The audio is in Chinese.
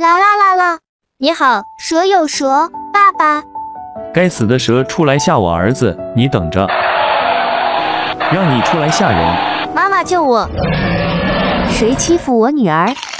来啦来啦！你好，蛇有蛇，爸爸。 该死的蛇出来吓我儿子，你等着，让你出来吓人。 妈妈救我！谁欺负我女儿？